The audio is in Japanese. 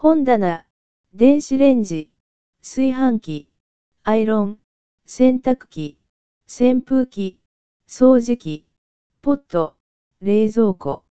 本棚、電子レンジ、炊飯器、アイロン、洗濯機、扇風機、掃除機、ポット、冷蔵庫。